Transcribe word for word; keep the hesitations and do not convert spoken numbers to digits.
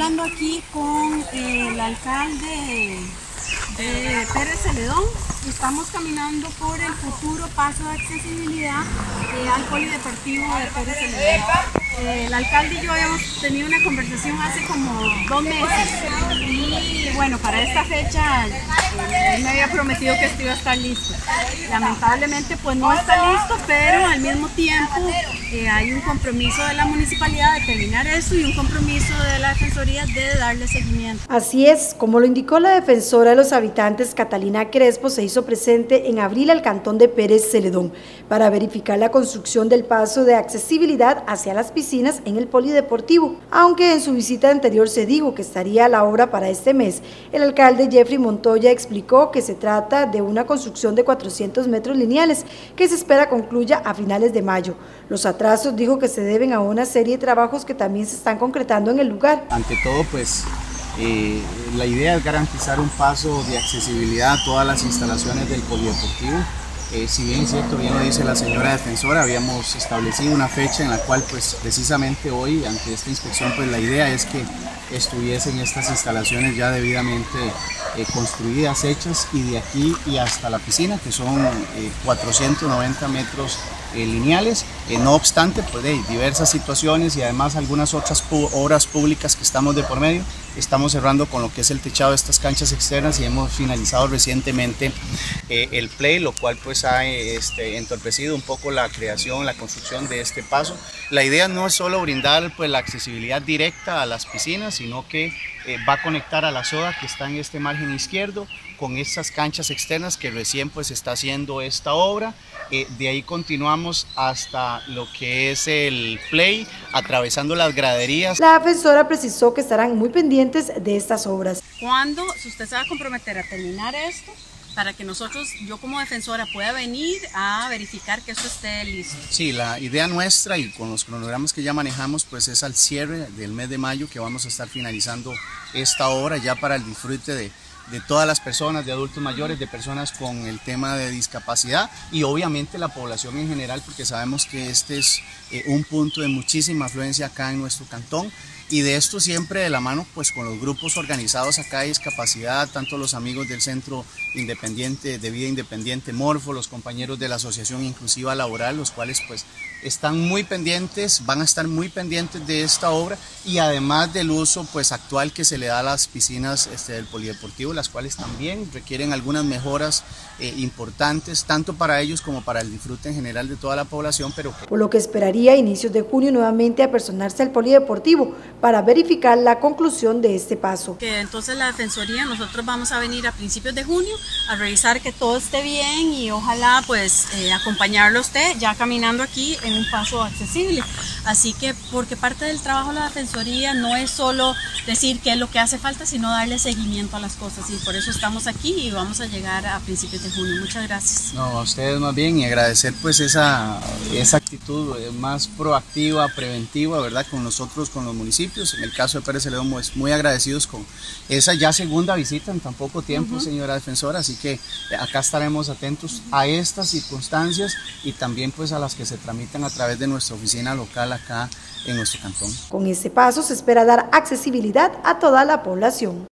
hablando aquí con eh, el alcalde de Pérez Celedón. Estamos caminando por el futuro paso de accesibilidad eh, al polideportivo de Pérez Celedón. Eh, el alcalde y yo habíamos tenido una conversación hace como dos meses y bueno, para esta fecha eh, él me había prometido que esto iba a estar listo. Lamentablemente pues no está listo, pero al mismo tiempo eh, hay un compromiso de la municipalidad de terminar eso y un compromiso de la Defensoría de darle seguimiento. Así es, como lo indicó la defensora de los habitantes, Catalina Crespo, se hizo presente en abril al cantón de Pérez Celedón para verificar la construcción del paso de accesibilidad hacia las piscinas en el polideportivo. Aunque en su visita anterior se dijo que estaría a la obra para este mes, el alcalde Jeffrey Montoya explicó que se trata de una construcción de cuatrocientos metros lineales que se espera concluya a finales de mayo. Los atrasos, dijo, que se deben a una serie de trabajos que también se están concretando en el lugar. Ante todo, pues eh, la idea es garantizar un paso de accesibilidad a todas las instalaciones del polideportivo. Eh, si bien es cierto, bien lo dice la señora defensora, habíamos establecido una fecha en la cual pues precisamente hoy, ante esta inspección, pues la idea es que estuviesen estas instalaciones ya debidamente eh, construidas, hechas, y de aquí y hasta la piscina, que son eh, cuatrocientos noventa metros eh, lineales. Eh, no obstante, pues hay diversas situaciones y además algunas otras pu obras públicas que estamos de por medio. Estamos cerrando con lo que es el techado de estas canchas externas y hemos finalizado recientemente eh, el play, lo cual pues ha este, entorpecido un poco la creación, la construcción de este paso. La idea no es solo brindar pues la accesibilidad directa a las piscinas, sino que eh, va a conectar a la soda que está en este margen izquierdo con estas canchas externas que recién pues está haciendo esta obra. Eh, de ahí continuamos hasta lo que es el play, atravesando las graderías. La defensora precisó que estarán muy pendientes de estas obras. ¿Cuándo usted se va a comprometer a terminar esto para que nosotros, yo como defensora, pueda venir a verificar que esto esté listo? Sí, la idea nuestra y con los cronogramas que ya manejamos pues es al cierre del mes de mayo que vamos a estar finalizando esta obra ya para el disfrute de de todas las personas, de adultos mayores, de personas con el tema de discapacidad y obviamente la población en general, porque sabemos que este es eh, un punto de muchísima afluencia acá en nuestro cantón, y de esto siempre de la mano pues con los grupos organizados acá de discapacidad, tanto los amigos del Centro Independiente de Vida Independiente Morfo, los compañeros de la Asociación Inclusiva Laboral, los cuales pues están muy pendientes, van a estar muy pendientes de esta obra y además del uso pues actual que se le da a las piscinas este, del polideportivo, las cuales también requieren algunas mejoras eh, importantes, tanto para ellos como para el disfrute en general de toda la población. Pero por lo que esperaría a inicios de junio nuevamente apersonarse al polideportivo para verificar la conclusión de este paso. Que entonces la Defensoría, nosotros vamos a venir a principios de junio a revisar que todo esté bien y ojalá pues eh, acompañarlo a usted ya caminando aquí en un paso accesible. Así que porque parte del trabajo de la Defensoría no es solo decir qué es lo que hace falta, sino darle seguimiento a las cosas, y por eso estamos aquí y vamos a llegar a principios de junio. Muchas gracias. No, a ustedes más bien, y agradecer pues esa, esa actitud más proactiva, preventiva, ¿verdad? Con nosotros, con los municipios. En el caso de Pérez Celedón, pues, muy agradecidos con esa ya segunda visita en tan poco tiempo, uh-huh. señora defensora, así que acá estaremos atentos a estas circunstancias y también pues a las que se tramitan a través de nuestra oficina local acá en nuestro cantón. Con este paso se espera dar accesibilidad a toda la población.